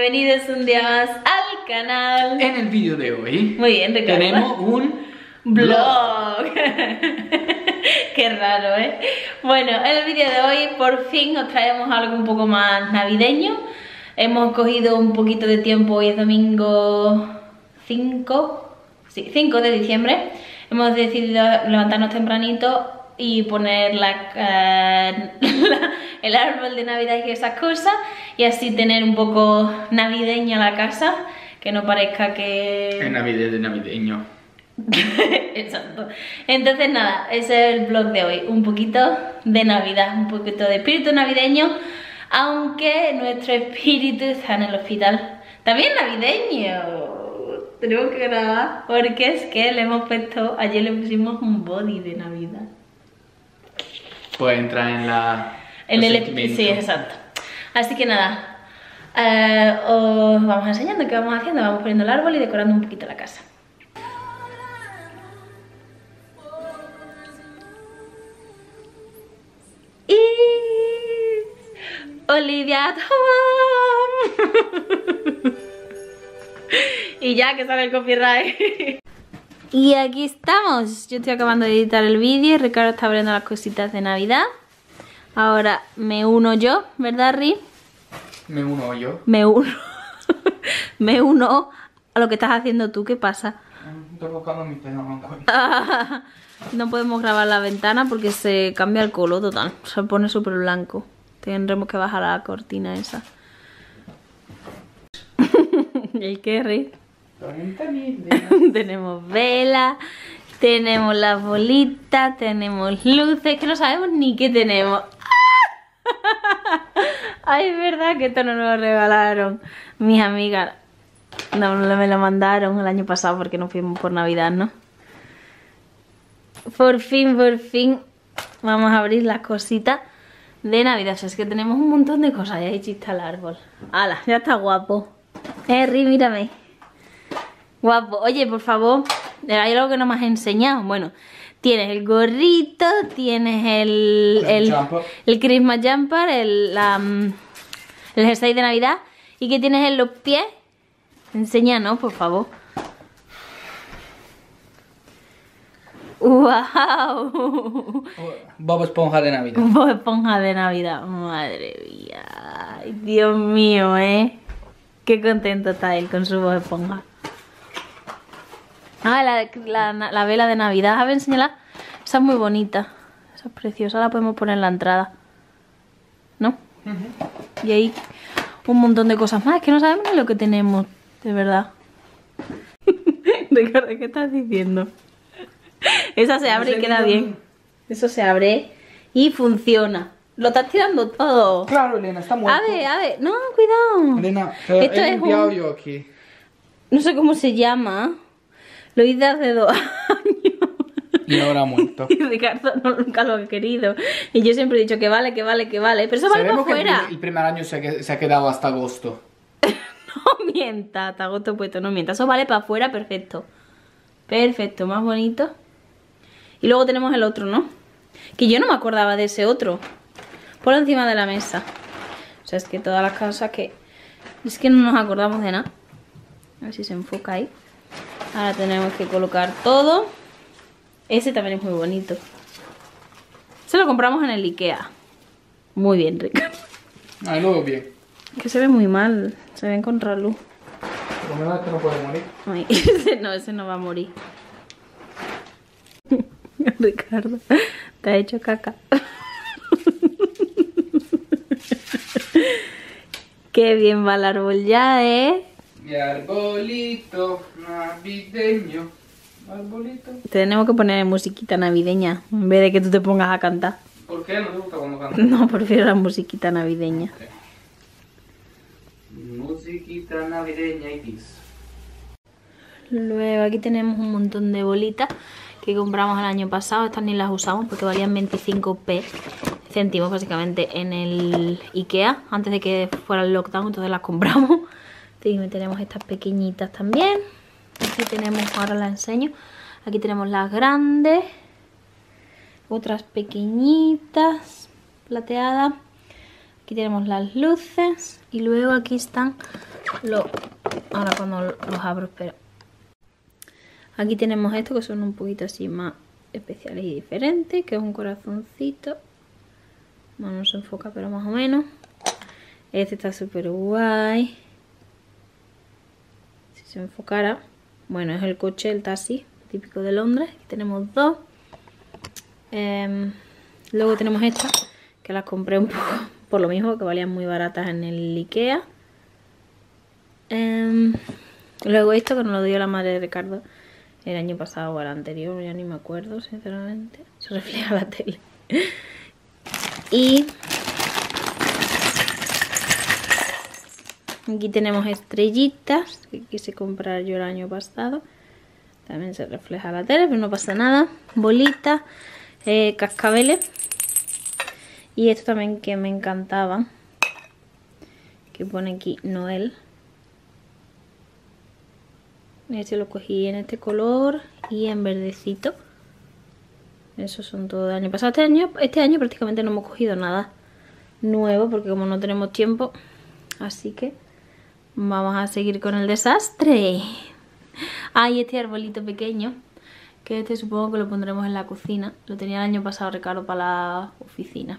bienvenidos un día más al canal. En el vídeo de hoy muy bien, Ricardo, tenemos un vlog. Qué raro, ¿eh? Bueno, en el vídeo de hoy por fin os traemos algo un poco más navideño. Hemos cogido un poquito de tiempo, hoy es domingo 5 de diciembre. Hemos decidido levantarnos tempranito y poner el árbol de Navidad y esas cosas, y así tener un poco navideña la casa, que no parezca que... El Navidad de navideño. Exacto. Entonces nada, ese es el vlog de hoy, un poquito de Navidad, un poquito de espíritu navideño, aunque nuestro espíritu está en el hospital. También navideño. Tenemos que grabar porque es que le hemos puesto, ayer le pusimos un body de Navidad. Puede entrar en Sí, exacto. Así que nada, os vamos enseñando qué vamos haciendo. Vamos poniendo el árbol y decorando un poquito la casa. Y Olivia Tom. Y ya que sale el copyright. Y aquí estamos. Yo estoy acabando de editar el vídeo y Ricardo está abriendo las cositas de Navidad. Ahora me uno yo, ¿verdad, Ri? Me uno yo. Me uno. Me uno a lo que estás haciendo tú. ¿Qué pasa? Estoy buscando mi pelo, no encuentro. No podemos grabar la ventana porque se cambia el color total. Se pone súper blanco. Tendremos que bajar la cortina esa. ¿Y qué, Ri? Tenemos vela, tenemos las bolitas, tenemos luces, que no sabemos ni qué tenemos. Ay, es verdad que esto no nos lo regalaron mis amigas. No, me lo mandaron el año pasado porque nos fuimos por Navidad, ¿no? Por fin vamos a abrir las cositas de Navidad. O sea, es que tenemos un montón de cosas. Ya hechista el árbol. ¡Hala! Ya está guapo. Ri, mírame. Guapo. Oye, por favor, hay algo que no me has enseñado. Bueno, tienes el gorrito, tienes el Christmas jumper, el jersey de Navidad. ¿Y qué tienes en los pies? Enséñanos, por favor. ¡Wow! Bob Esponja de Navidad. Bob Esponja de Navidad. Madre mía. Ay, Dios mío, ¿eh? Qué contento está él con su Bob Esponja. Ah, la vela de Navidad. A ver, enséñala. Esa es muy bonita. Esa es preciosa. La podemos poner en la entrada, ¿no? Y ahí un montón de cosas más. Es que no sabemos ni lo que tenemos, de verdad. Ricardo, ¿qué estás diciendo? Esa se abre y queda bien. Eso se abre y funciona. Lo estás tirando todo. Claro, Elena, está muerto. A ver. No, cuidado. Elena, esto he es limpiado yo aquí. No sé cómo se llama. Lo hice hace 2 años. Y ahora ha muerto. Y Ricardo nunca lo ha querido. Y yo siempre he dicho que vale. Pero eso vale para afuera. El primer año se ha quedado hasta agosto. No mienta, hasta agosto puesto, no mienta. Eso vale para afuera, perfecto. Perfecto, más bonito. Y luego tenemos el otro, ¿no? Que yo no me acordaba de ese otro. Ponlo encima de la mesa. O sea, es que todas las cosas que... Es que no nos acordamos de nada. A ver si se enfoca ahí. Ahora tenemos que colocar todo. Ese también es muy bonito. Se lo compramos en el Ikea. Muy bien, Ricardo. Ah, luego bien. Que se ve muy mal. Se ve en contraluz. Por lo menos este no puede morir. Ay, ese no va a morir. Ricardo, te ha hecho caca. Qué bien va el árbol ya, ¿eh? Mi arbolito navideño. Arbolito. Tenemos que poner musiquita navideña en vez de que tú te pongas a cantar. ¿Por qué? ¿No te gusta cuando cantas? No, prefiero la musiquita navideña. Okay. Musiquita navideña y pis. Luego aquí tenemos un montón de bolitas que compramos el año pasado. Estas ni las usamos porque valían 25 céntimos básicamente en el Ikea antes de que fuera el lockdown, entonces las compramos. Y tenemos estas pequeñitas también. Aquí tenemos, ahora las enseño. Aquí tenemos las grandes, otras pequeñitas plateadas. Aquí tenemos las luces y luego aquí están los... Ahora cuando los abro, espera. Aquí tenemos estos que son un poquito así más especiales y diferentes, que es un corazoncito. Bueno, no se enfoca, pero más o menos. Este está súper guay. Si se enfocara. Bueno, es el coche, el taxi típico de Londres. Aquí tenemos dos. Luego tenemos estas, que las compré un poco por lo mismo, que valían muy baratas en el Ikea. Luego esto, que nos lo dio la madre de Ricardo el año pasado o el anterior, ya ni me acuerdo, sinceramente. Se refleja la tele. Y aquí tenemos estrellitas que quise comprar yo el año pasado. También se refleja la tele, pero no pasa nada. Bolitas, cascabeles. Y esto también que me encantaba, que pone aquí Noel. Este lo cogí en este color y en verdecito. Esos son todos del año pasado. Este año prácticamente no hemos cogido nada nuevo porque como no tenemos tiempo. Así que vamos a seguir con el desastre. Ah, y este arbolito pequeño, que este supongo que lo pondremos en la cocina. Lo tenía el año pasado Ricardo para la oficina.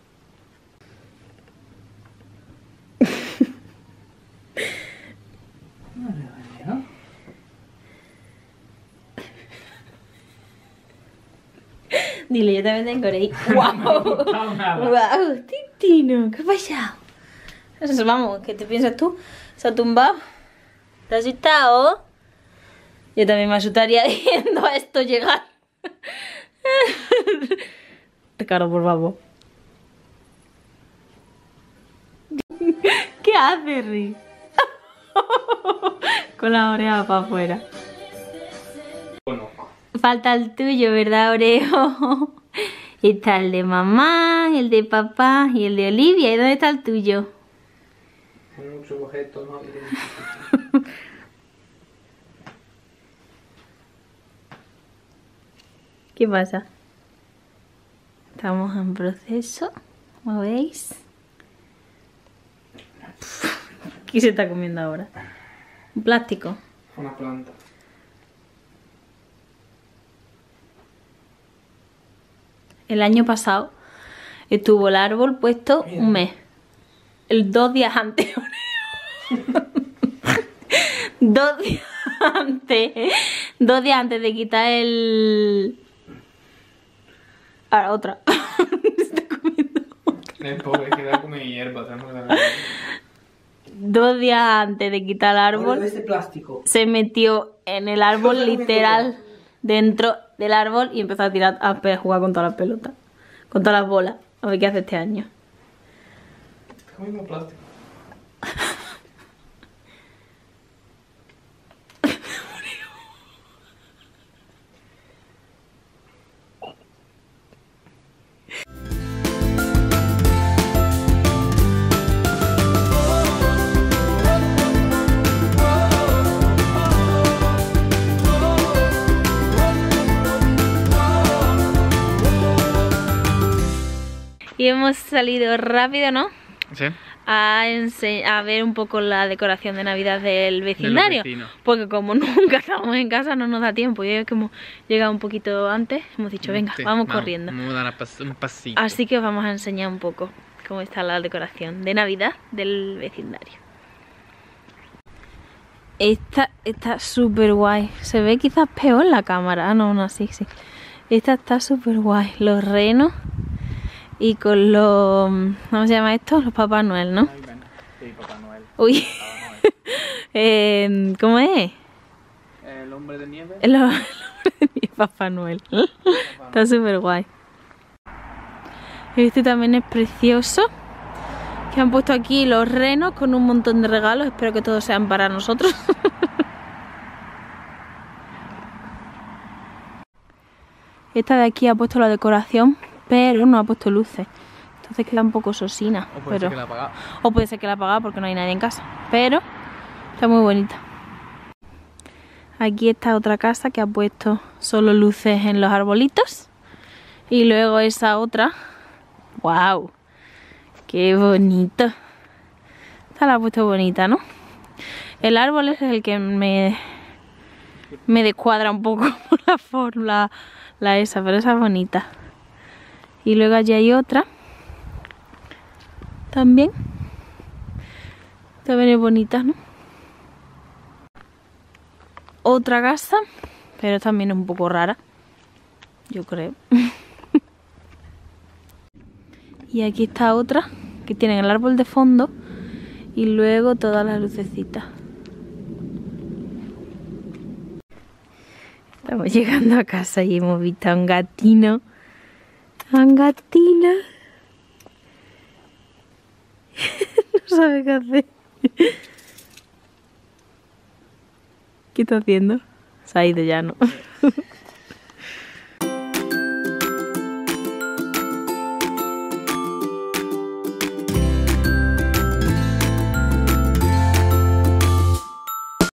Dile, yo también tengo ahí. ¡Wow! ¡Wow! Tintino, ¿qué ha pasado? Eso, vamos, ¿qué te piensas tú? ¿Se ha tumbado? ¿Te has asustado? Yo también me asustaría viendo a esto llegar. Ricardo, por favor. ¿Qué haces, Rick? Con la oreja para afuera. Bueno. Falta el tuyo, ¿verdad, Oreo? Está el de mamá, el de papá y el de Olivia. ¿Y dónde está el tuyo? Muchos objetos, ¿no? ¿Qué pasa? Estamos en proceso, ¿como veis? ¿Qué se está comiendo ahora? ¿Un plástico? Una planta. El año pasado estuvo el árbol puesto un mes. 2 días antes. 2 días antes. 2 días antes de quitar el... Ahora otra. Se está comiendo. Es pobre, que da como hierba. 2 días antes de quitar el árbol, Este plástico. se metió en el árbol literal, dentro del árbol, y empezó a tirar, a jugar con todas las pelotas, con todas las bolas. A ver qué hace este año. Está comiendo plástico. Y hemos salido rápido, ¿no? Sí. A ver un poco la decoración de Navidad del vecindario. De los vecinos. Porque como nunca estamos en casa, no nos da tiempo. Y es que hemos llegado un poquito antes, hemos dicho, venga, Sí, vamos corriendo. Vamos a dar un pasito. Así que os vamos a enseñar un poco cómo está la decoración de Navidad del vecindario. Esta está súper guay. Se ve quizás peor en la cámara. Ah, no, no, sí. Esta está súper guay. Los renos y con los... ¿Cómo se llama esto? Los Papá Noel, ¿no? Sí, Papá Noel. Uy. ¿Cómo es? El hombre de nieve. El hombre de nieve, Papá Noel. Está súper guay. Este también es precioso. Que han puesto aquí los renos con un montón de regalos. Espero que todos sean para nosotros. Esta de aquí ha puesto la decoración, pero no ha puesto luces. Entonces queda un poco sosina. O puede ser que la apaga. O puede ser que la apaga porque no hay nadie en casa. Pero está muy bonita. Aquí está otra casa que ha puesto solo luces en los arbolitos. Y luego esa otra. ¡Wow! Qué bonito. Esta la ha puesto bonita, ¿no? El árbol es el que me descuadra un poco por la forma, la esa, pero esa es bonita. Y luego allí hay otra. También. También es bonita, ¿no? Otra casa, pero también es un poco rara. Yo creo. Y aquí está otra, que tiene el árbol de fondo. Y luego todas las lucecitas. Estamos llegando a casa y hemos visto a un gatino. A un gatino. No sabe qué hacer. ¿Qué está haciendo? Se ha ido ya, ¿no?